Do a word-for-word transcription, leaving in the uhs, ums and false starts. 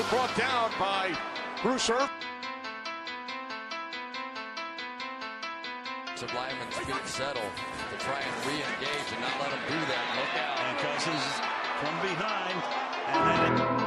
brought down by Bruce Irvin. So Lyman's good settle to try and re-engage and not let him do that. Look out. And Cousins from behind. And then it